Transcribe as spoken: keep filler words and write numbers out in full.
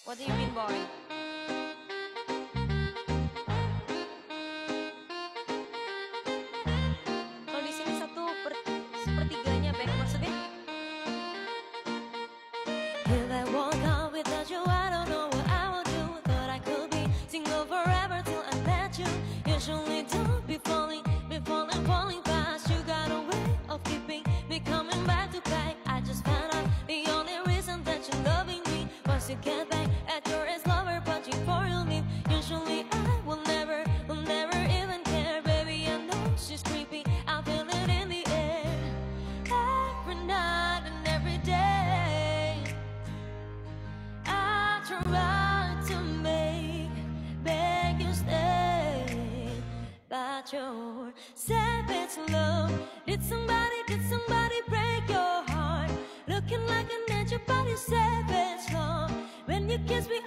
What do you mean, boy? Kalau di sini satu per sepertiganya, Bek, maksudnya? If I walk out without you, I don't know what I will do. Thought I could be single forever till I met you. Usually don't be falling, be falling, falling fast. You got a way of keeping me coming back to back. I just found out the only reason that you're loving me was to get back at your ex-lover, but before you leave. Usually I will never, will never even care. Baby, I know she's creepy, I feel it in the air. Every night and every day I try to make, beg you stay, but your savage love. Did somebody, did somebody break your heart? Looking like an angel, but you're savage love. When you kiss me